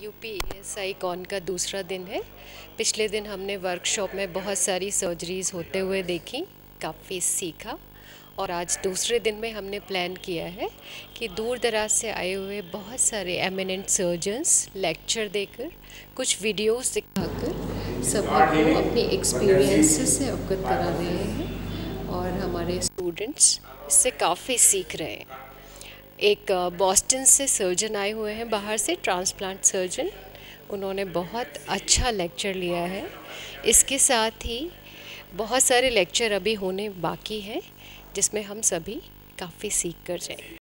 UP cone का दूसरा दिन है। पिछले दिन हमने वर्कशॉप में बहुत सारी सर्जरीज होते हुए देखी, काफ़ी सीखा। और आज दूसरे दिन में हमने प्लान किया है कि दूर दराज से आए हुए बहुत सारे एमिनेंट सर्जन्स लेक्चर देकर, कुछ वीडियोस दिखाकर सबको अपने एक्सपीरियंसेस से अवगत करा रहे हैं और हमारे स्टूडेंट्स इससे काफ़ी सीख रहे हैं। एक बॉस्टन से सर्जन आए हुए हैं बाहर से, ट्रांसप्लांट सर्जन। उन्होंने बहुत अच्छा लेक्चर लिया है। इसके साथ ही बहुत सारे लेक्चर अभी होने बाकी हैं जिसमें हम सभी काफ़ी सीख कर जाएंगे।